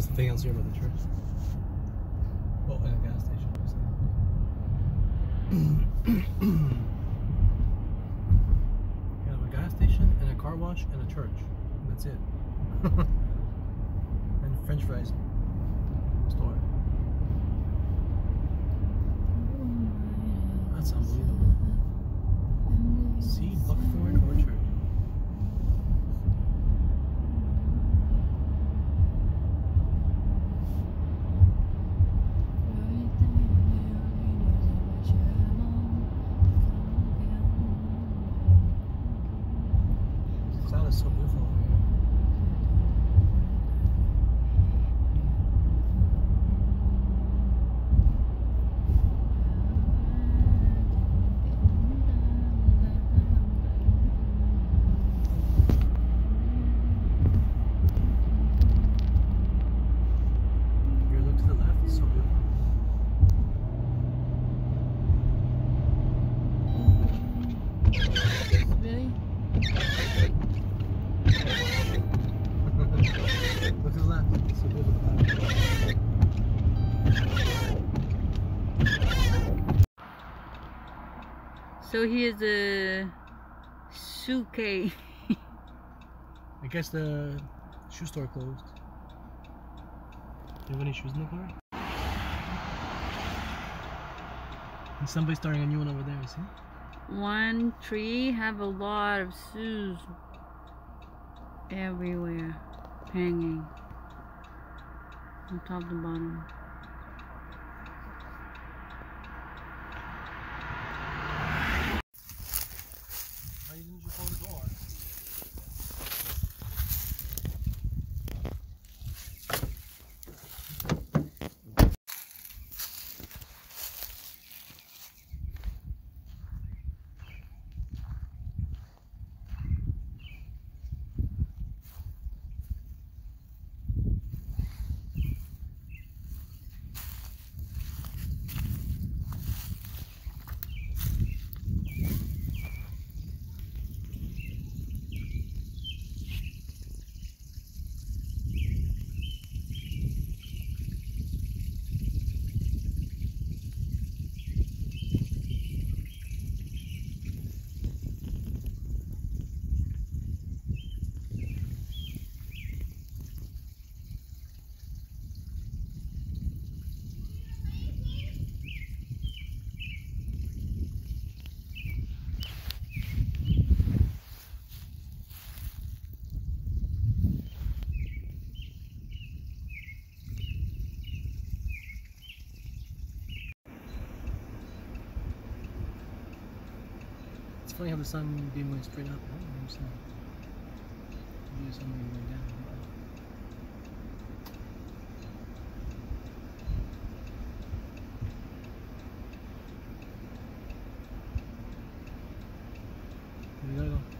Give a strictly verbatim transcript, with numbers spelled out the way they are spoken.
There's something else here about the church. Oh, and a gas station. You have a gas station and a car wash and a church. And that's it. And French fries store. That's unbelievable. See, Buckthorn Orchard. That is so beautiful over here. Here, look to the left, it's so beautiful. Really? Look at that. It's so beautiful. So here's a suke. I guess the shoe store closed. Do you have any shoes in the car? And somebody's starting a new one over there, you see? One tree have a lot of shoes everywhere, hanging from top to bottom. Why didn't you close the door? It's funny how the sun beam went straight up. I don't understand. Maybe the sun beam went down. Here we gotta go.